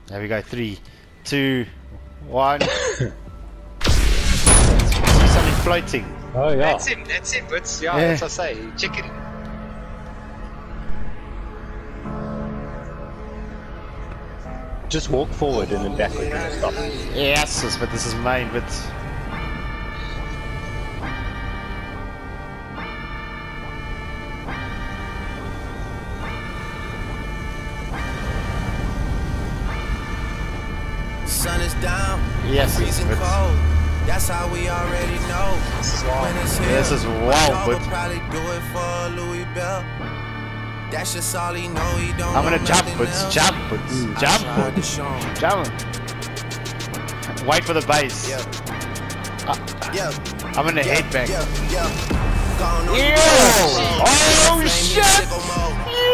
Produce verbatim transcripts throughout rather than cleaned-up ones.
There we go. Three, two, one. Something floating. Oh yeah. That's him, that's him, but yeah, Yeah. that's what I say. Chicken. Just walk forward and then backward and stop. Yes, yes, but this is mine, but... Sun is down, Yes, freezing but... cold. That's how we already know. When it's here, This is my wild, dog but... will probably do it for Louis Bell. That's just all he know. He don't I'm gonna know jump, nothing but else. jump, but I jump, tried to but show him. jump. Wait for the base. Yeah. Uh, Yeah. I'm gonna Yeah, head back. yeah, yeah. Gone on Ew! you. Oh Flame shit! sicko mode.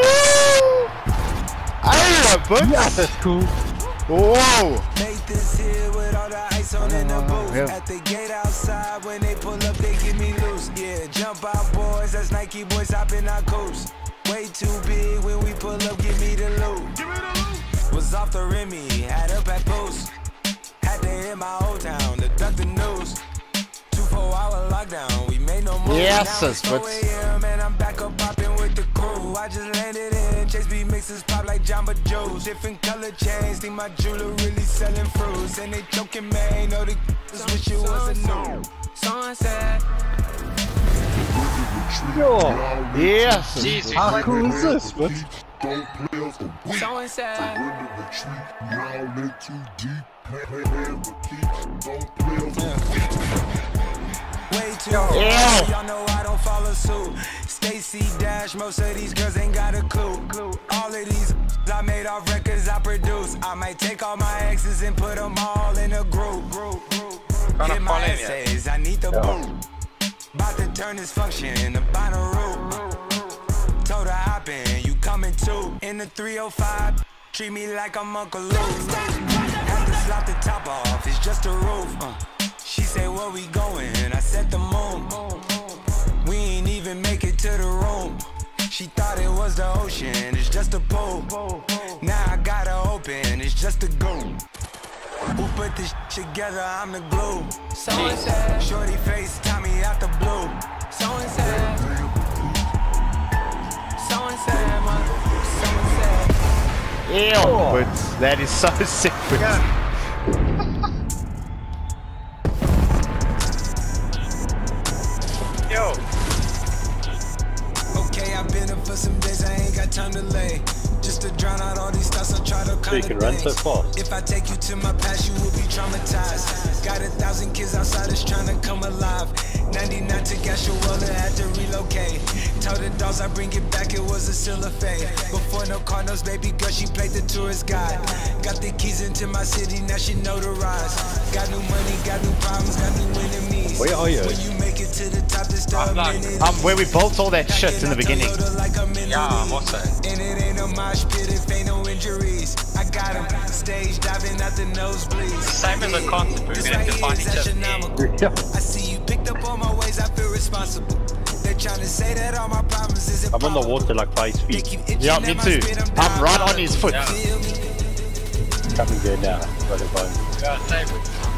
Oh, but Yeah, that's cool. whoa! Make this here with all the ice on in the booth. Yeah. At the gate outside, when they pull up, they get me loose. Yeah, jump out, boys. That's Nike boys hopping our coast. Way too big when we pull up, give me the loot. Was off the Remy, had up at post. Had to hit my old town to duck the news. Two four hour lockdown, we made no move. Yes, Now it's but- four A M and I'm back up popping with the crew. I just landed in Chase B mixes pop like Jamba Joe's. Different color chains, think my jeweler really selling fruits. And they joking, man, know the wish it was a new. Sunset. Yo, Yes! Jeez, we how played cool is this? But Sunset. Way too Yeah. y'all know I don't follow suit. Stacy Dash, most of these girls ain't got a clue. All of these I made off records I produce. I might take all my exes and put them all in a group. Gonna Get my fall in, yeah. essays, I need the boot. About to turn this function into Bonnaroo. Told her hop in, you coming too. In the three oh five, treat me like I'm Uncle Luke. Have to slap the top off, it's just a roof. Uh. She say, where we going? I said the moon. We ain't even make it to the room. She thought it was the ocean, it's just a pool. Now I gotta open, it's just a goon. Who put this together? I'm the glue. So and said, shorty face, Tommy out the blue. So and said, so and said, man. So and said. Ew! But that is so sick. But Yo, Okay, I've been up for some days, I ain't got time to lay. Just to drown out all these thoughts, I try to so you can run so fast. If I take you to my past, you will be traumatized. Got a thousand kids outside that's trying to come alive. ninety-nine to gas your world and had to relocate. Told the dogs I bring it back, it was a still a fade. Before no Cardinals, baby girl, she played the tourist guide. Got the keys into my city, now she notarized. Got new money, got new problems, got new enemies. Where are you? When you make it to the top, there's still a I'm like- minute. um, where we built all that shit in the beginning. yeah, I'm also. And it ain't a mosh pit if ain't no injuries. I got him stage diving out the nosebleeds. Same as a concert, we're gonna have to find each other. Yeah. I see you picked up on my ways, I feel responsible. They trying to say that all my problems is I'm on the water like five They feet. keep itching Yeah, at me my too. spit, I'm down. right on his foot. Yeah. Feel me? Coming there now. Got it going. Yeah, same.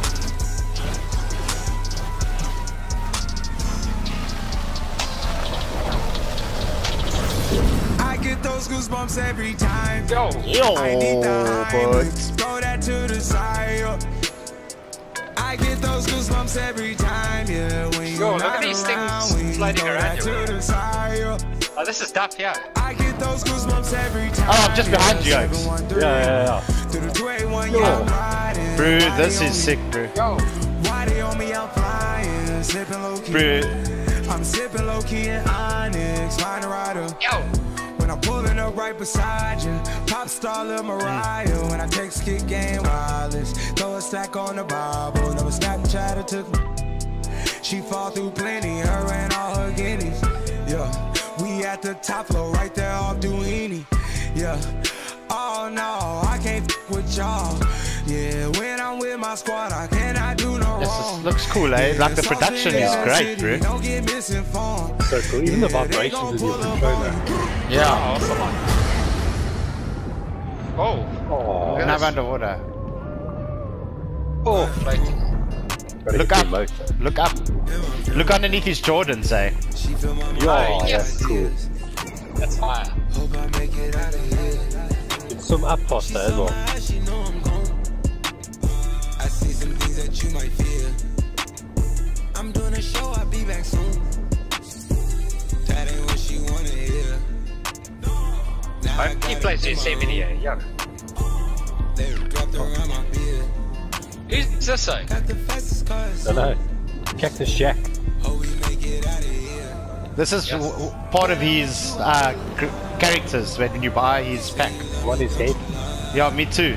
I get those goosebumps every time. Yo, I need the Yo, Heimlich, but throw that to the side. I get those goosebumps every time, yeah. When Yo, you're look not at these around, things when you floating throw around that you. to the side. oh, this is tough, yeah. I get those goosebumps every time. Oh, I'm just behind you guys. Yeah, yeah, yeah. Through the two eighty-one, Yo. yeah, I'm riding. bro, Why this they is on sick, bro. Yo, me? Why they on me? I'm flying, sipping low key. Bro, I'm sipping low key in Onyx, find a rider. yo. When I'm pulling up right beside you, pop star Lil Mariah. When I text kick game wireless, throw a stack on the Bible. Never Snapchat or took me. She fall through plenty, her and all her guineas. Yeah, we at the top floor, right there off Duini. Yeah, oh no, I can't f with y'all. Yeah, when I'm with my squad, I cannot do no this wrong. is, looks cool, eh? Like the production is great, bro. Don't get misinformed. So cool. Even the vibrations of your controller. Yeah. Oh, also like. Oh, Oh, Now underwater. oh, floating. gotta Look hit the up. motor. Look up. Look underneath his Jordans, eh? Yeah, yes. that's cool. That's fire. Hope I make it out of here. It's some up pasta as well. She know I'm gone. I see some things that you might fear. I'm doing a show, I'll be back soon. That ain't what she wanna hear. Now I He gotta plays do the my same own. video, yeah. They wrapped around my beard. Who's this though? Got the fastest cars. Don't know. Cactus Jack. Hope we make it out of here. This is Yes. w- w- part of his uh, c- characters when you buy his pack. One is head. Yeah, me too.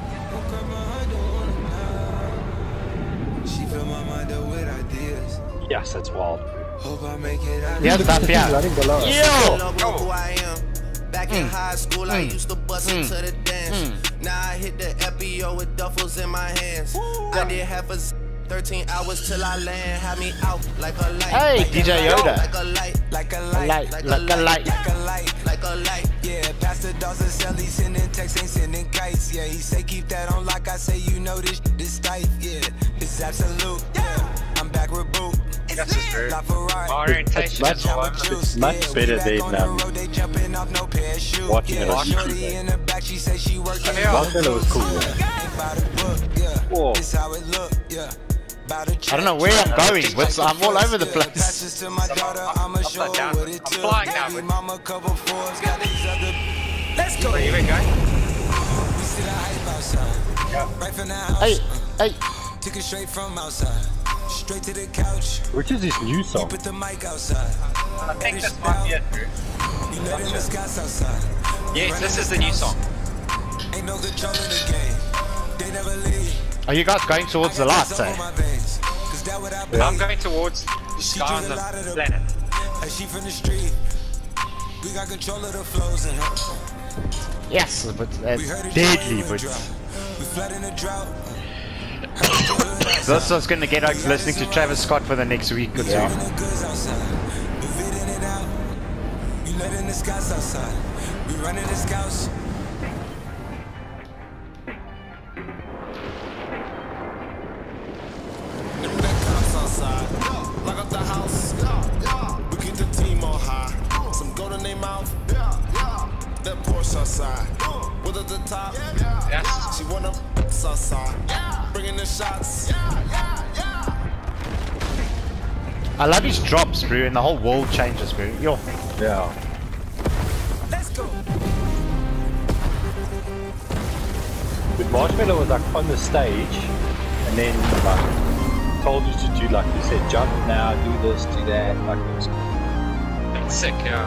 She fill my mind up with ideas. Yes, that's wild. Hope I make it out of Yeah, stuff, yeah. Running below. Yo! Know who I am. Back in high school, I used to bust into the dance. Now I hit the F B O with duffels in my hands. I did half a z- thirteen hours till I land. Had me out like a light. Hey, like D J a light, Yoda. Like a light, like a Light, light, like a light. like a light. like a light. Yeah, Pastor Dawson sell he sending texts, ain't sending kites. Yeah, he say keep that on like I say, you know this this tight. Yeah, this is absolute. Yeah, I'm back with boot. That's just true. La Ferrari. My orientation It's is all over. It's much better than um, watching it on YouTube. In the back, she say she working. Yeah. Marshmallow was cool. Yeah. Ain't by the book, yeah. Whoa. This how it look, yeah. By the I don't know where I'm going. What's, I'm all over the place. Passes to my daughter, I'ma show her down. what it I'm took. flying now, Baby but- mama couple fours, got these other. Let's go. Here we go. We see the hype outside. Right from the house. Hey, hey. Took it straight from outside. Straight to the couch. Which is this new song? Put the mic outside. I think this might be it, Drew. You let in the skies outside. Yes, this is the new song. Ain't no control in the game. They never leave. Are you guys going towards the lights, eh? I'm going towards the sky on the planet. Like she from the street. We got control of the flows in her. Yes, but We that's heard it deadly, drop, but drop. We flood in the drought. this was gonna get us listening to Travis Scott for the next week or two. Yeah. The goods outside. Move it in and out. You let in the skies outside. We running the scouts. Lock up the house. We keep the team on high. Some gold in their mouth. That Porsche outside. With at the top. Yes. She wanna outside. Bringing the shots. I love his drops, bro, and the whole world changes, bro. Yo. Yeah. Let's go. But Marshmallow was like on the stage, and then like told you to do like you said, jump now, do this, do that. Like it was cool. It's sick, yeah.